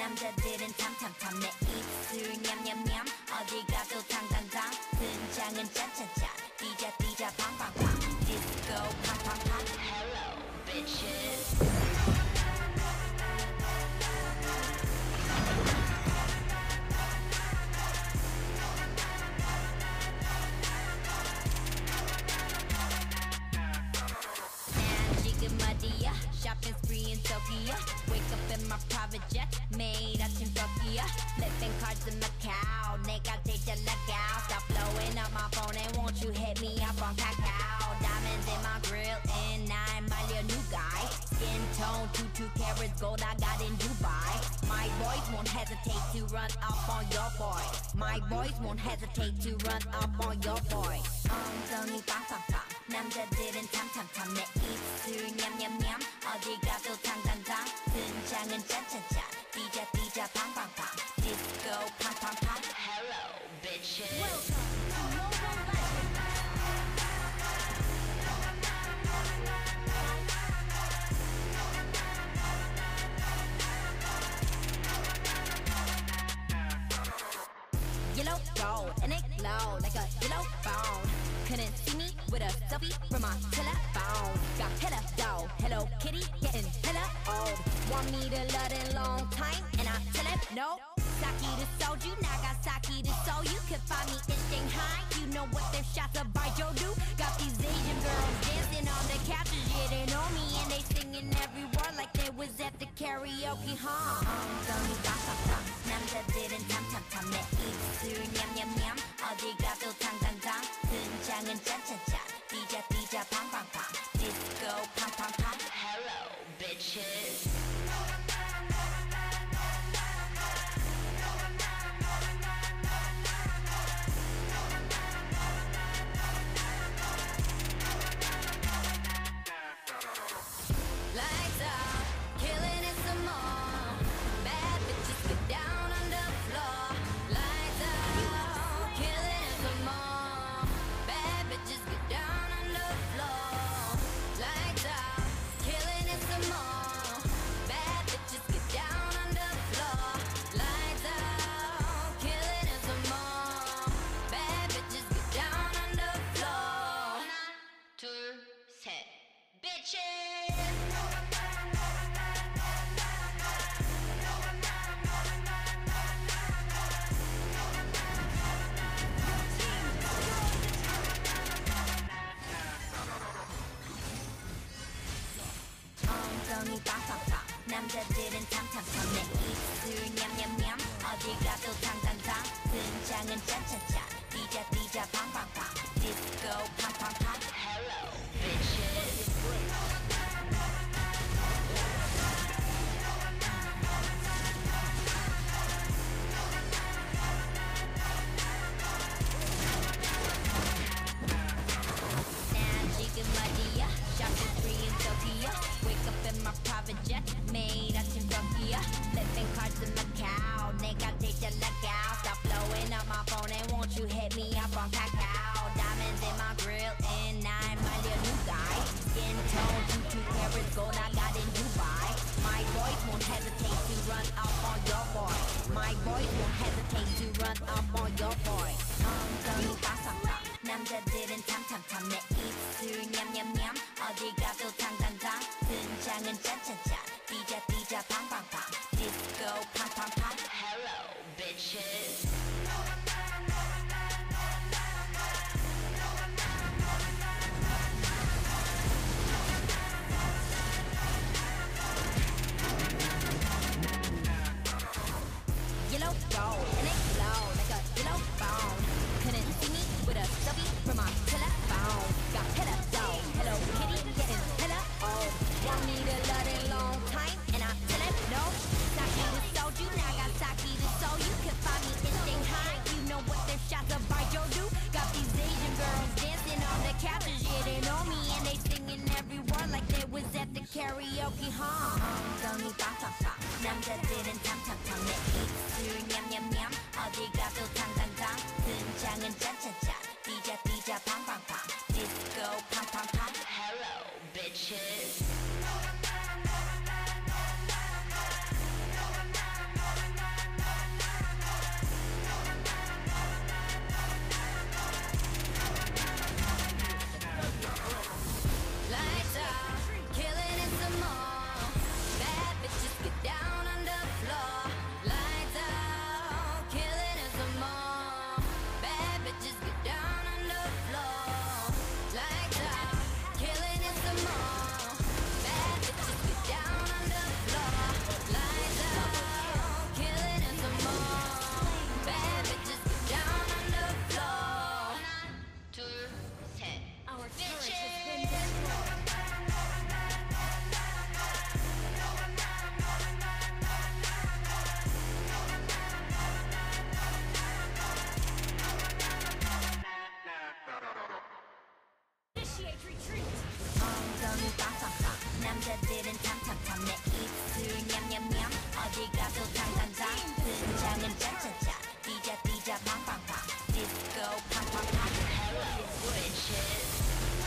남자들은 탐탐탐 내 입술 냠냠냠 어디 가도 당당당 등장은 짜짜짜 뛰자 팡팡팡 디스코 팡팡팡 Hello bitches Shopping spree in Tokyo. Wake up in my private jet. 매일 아침 꺾이야. Flipping cards in Macau. 내가 제일 잘 나가. Stop blowing up my phone and won't you hit me up on Kakao. Diamonds in my grill and I'm my new guy. Skin tone 2 carats gold I got in Dubai. My boys won't hesitate to run up on your boy. My boys won't hesitate to run up on your boy. 엉덩이 빵빵빵. 남자들은 탐탐탐 내 입술 냠냠냠 어디 가도 당당당 등장은 짜짜짜 뛰자 팡팡팡 디스코 팡팡팡 Hello bitches Welcome to Mobile Legends Yellow gold and it glow like a yellow phone Couldn't see me with a selfie from my telephone Got hella dough, Hello Kitty getting hella old Want me to love in long time and I tell him no Saki to soju, Nagasaki to Seoul You could find me in Shanghai You know what their shots of Baijiu do Got these Asian girls dancing on the couches Yeah, they know me and they singing every word Like they was at the karaoke, 엉덩이 빵빵빵 남자들은 탐탐탐 내 입술 냠냠냠 어디 가도 당당당 등장은 짜짜짜 뛰자 팡팡팡 디스코 팡팡팡 Hello bitches Lights out, killing it some more Bad bitches get down on the floor Lights out, killing it some more Bad bitches get down on the floor Lights out, killing it some more Bad bitches get down on the floor Lights out, killing it some more Bad bitches get down on the floor 하나, 둘, 셋 Bitches 엉덩이 빵빵빵 남자들은 탐탐탐 내 입술 냠냠냠 어디 가도 당당당 등장은 짜짜짜 뛰자 팡팡팡 디스코 팡팡팡 Hello bitches 지금 어디야 Shopping spree in Tokyo Wake up in my private jet 매일 아침 꺾이야 Flipping cards in Macau 내가 제일 잘 나가 Stop blowing up my phone and won't you hit me up on Kakao Diamonds in my grill and I'm my new guy Skin tone 2 carats gold I got in Dubai My boys won't hesitate to run up on your boy My boys won't hesitate to run up on your boy 엉덩이 빵빵빵 남자들은 탐탐탐 내 입술 냠냠냠 어디 가도 당당당 등장은 짜짜짜 뛰자 팡팡팡 디스코 팡팡팡 Hello bitches Yellow gold and it glow like a yellow phone Couldn't see me with a selfie from my telephone Got hella dough, Hello Kitty getting hella old Want me to love in long time and I tell him no Saki to soju, Nagasaki to Seoul You could find me in Shanghai You know what their shots of Baijiu do Got these Asian girls dancing on the couches Yeah, they know me and they singing every word Like they was at the karaoke, 엉덩이 빵빵빵 남자들은 탐탐탐 내 입술 냠냠냠 어디 가도 당당당 등장은 짜짜짜 뛰자 팡팡팡 디스코 팡팡팡 Hello bitches 엉덩이 빵빵빵 남자들은 탐탐탐 내 입술 냠냠냠 어디 가도 당당당 등장은 짜짜짜 뛰자 뛰자 빵빵빵 디스코 팡팡팡 Hello witches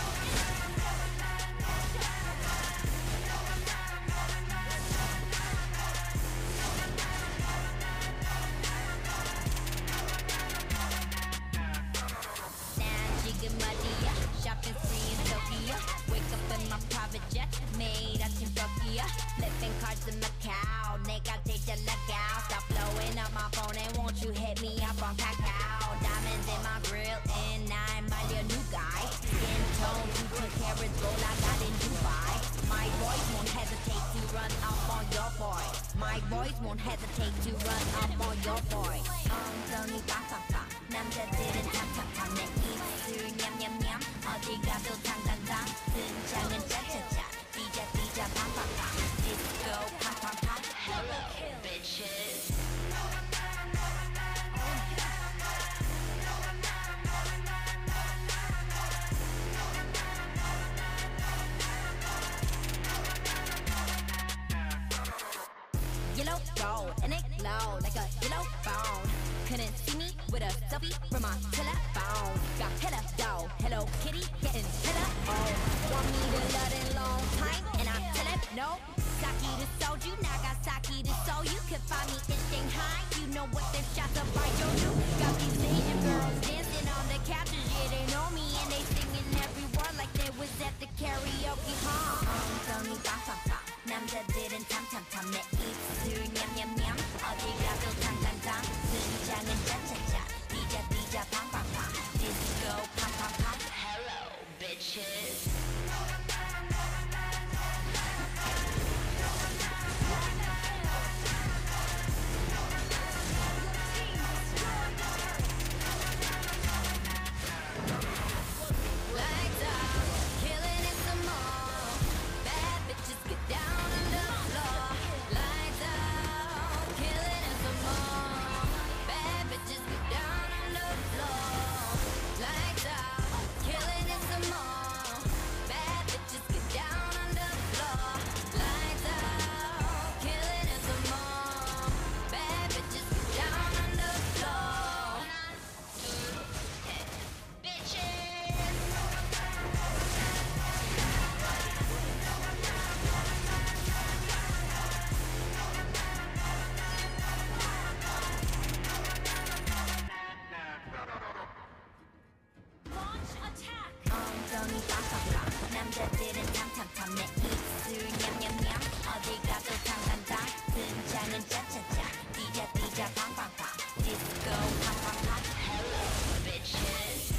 Shopping free in Tokyo. Wake up in my private jet, made out in Tokyo. Flipping cards in Macau. 내가 데이터 lookout. Stop blowing up my phone and won't you hit me up on Kakao? Diamonds in my grill and I'm my new guy. Skin tone, 2 carats gold I got in Dubai. My boys won't hesitate to run up on your boy. My boys won't hesitate to run up on your boy. 엉덩이 빵빵빵 남자들은 탐탐탐 내 입술 냠냠냠 어디 가도 당당당 등장은 짜짜짜 뛰자 뛰자 팡팡팡 디스코 팡팡팡 Hello bitches Yellow gold and it glow like a yellow phone. Couldn't see me with a selfie from my telephone. Got hella dough, Hello Kitty getting hella oh. Want me to love in long time and I tell it no. Saki to soju, Nagasaki to Seoul. You can find me in Shanghai. You know what them shots up by Joju. Got these Asian girls dancing on the couches. Yeah, they know me and they singing every word like they was at the karaoke hall. 엉덩이 빵빵빵 남자들은 탐탐탐 내 입술 냠냠냠 어디 가도 당당당 등장은 짜짜짜 뛰자 뛰자 팡팡팡 디스코 팡팡팡 Hello bitches 남자들은 탐탐탐 내 입술 냠냠냠 어디 가도 당당당 등장은 짜짜짜 뛰자 뛰자 팡팡팡 디스코 팡팡팡 Hello bitches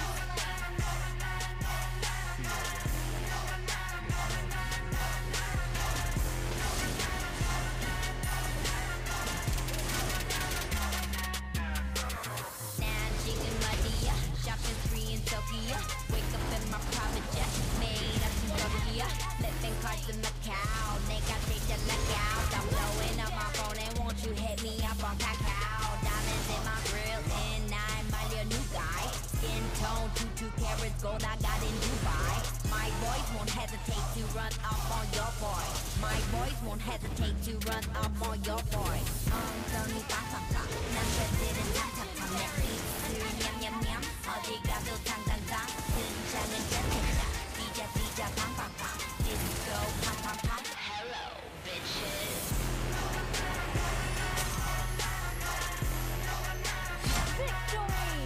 난 지금 어디야 Shopping free in Tokyo Wake up in my private jet Made out in Tokyo Flipping cards in Macau 내가 데이터 lookout Stop blowing up my phone and won't you hit me up on Kakao? Diamonds in my grill and I'm my new guy Skin tone, 2 carats gold I got in Dubai My boys won't hesitate to run up on your boy My boys won't hesitate to run up on your boy 엉덩이 빵빵빵 남자들은 탐탐탐 내 입술 냠냠냠 어디 가도 당당당 등장은 짜짜짜 뛰자 뛰자 팡팡팡 디스코 팡팡팡 Hello bitches Victory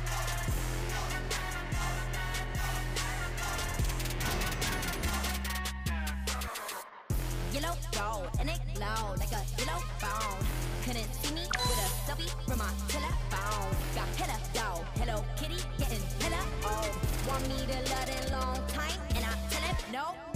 Yellow gold and it glow like a yellow phone. Couldn't see me with a selfie from my telephone. Got hella dough, Hello Kitty getting hella old. Want me to love in long time and I tell it no.